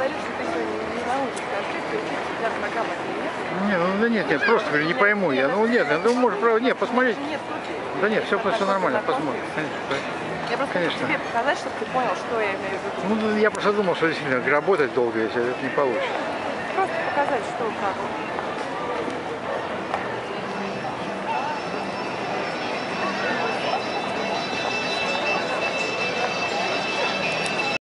говоришь, что ты не научишься ошибки, для программы нет? Не, ну да нет, просто говорю, не пойму я. Ну нет, ну может, правда, нет, посмотреть. Нет случаев. Да нет, все нормально, посмотрим. Я просто хочу тебе показать, чтобы ты понял, что я имею в виду. Ну, я просто думал, что действительно работать долго, если это не получится. Просто показать, что как.